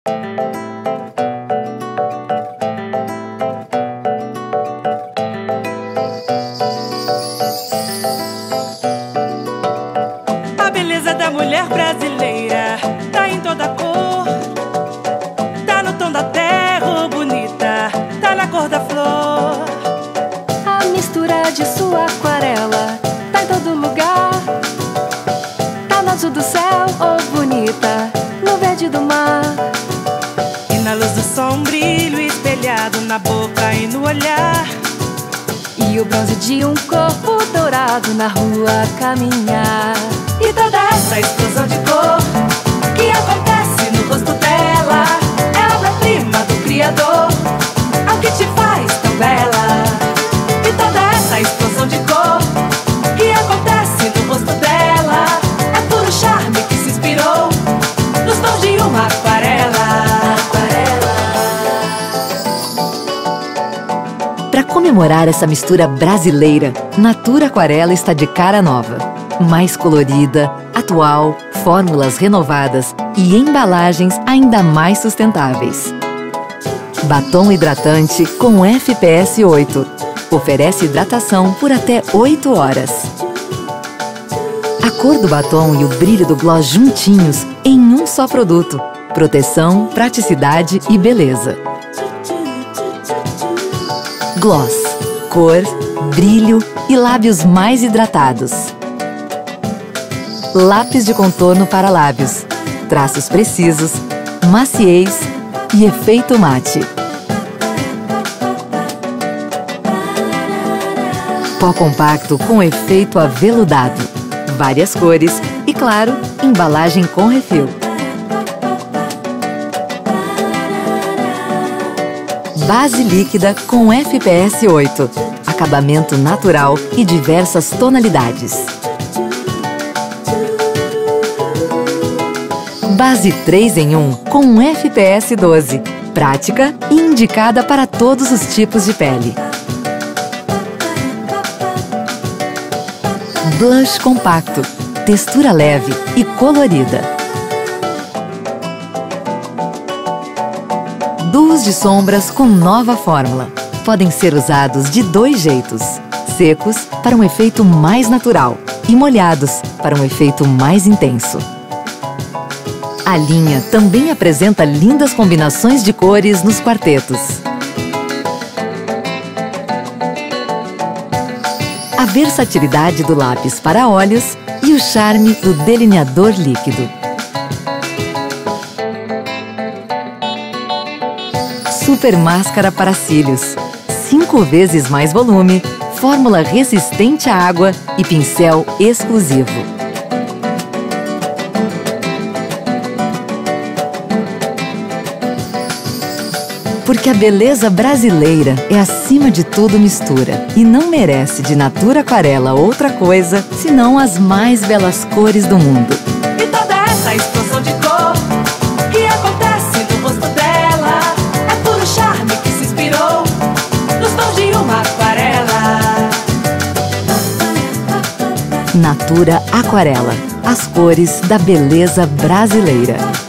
A beleza da mulher brasileira tá em toda cor, tá no tom da terra, bonita, tá na cor da flor. A mistura de sua aquarela tá em todo lugar, tá no azul do céu, oh bonita, no verde do mar. E na luz do sol um brilho espelhado na boca e no olhar, E o bronze de um corpo dourado na rua caminhar. e toda essa explosão de cor que acontece no rosto dela é obra-prima do Criador, ao que te faz tão bela. E toda essa explosão de cor que acontece no rosto dela é puro charme que se inspirou nos tons de uma aquarela. Para comemorar essa mistura brasileira, Natura Aquarela está de cara nova. Mais colorida, atual, fórmulas renovadas e embalagens ainda mais sustentáveis. Batom hidratante com FPS 8. Oferece hidratação por até 8 horas. A cor do batom e o brilho do gloss juntinhos em um só produto. Proteção, praticidade e beleza. Gloss, cor, brilho e lábios mais hidratados. Lápis de contorno para lábios, traços precisos, maciez e efeito mate. Pó compacto com efeito aveludado, várias cores e, claro, embalagem com refil. Base líquida com FPS 8, acabamento natural e diversas tonalidades. Base 3 em 1 com FPS 12, prática e indicada para todos os tipos de pele. Blush compacto, textura leve e colorida. Duos de sombras com nova fórmula. Podem ser usados de 2 jeitos: secos para um efeito mais natural e molhados para um efeito mais intenso. A linha também apresenta lindas combinações de cores nos quartetos. A versatilidade do lápis para olhos e o charme do delineador líquido. Super máscara para cílios, 5 vezes mais volume, fórmula resistente à água e pincel exclusivo. Porque a beleza brasileira é, acima de tudo, mistura. E não merece de Natura Aquarela outra coisa senão as mais belas cores do mundo. E toda essa explosão de cor que acontece no rosto dela é puro charme que se inspirou nos tons de uma aquarela. Natura Aquarela, as cores da beleza brasileira.